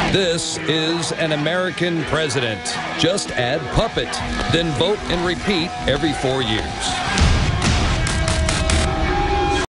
This is an American president. Just add puppet, then vote and repeat every 4 years.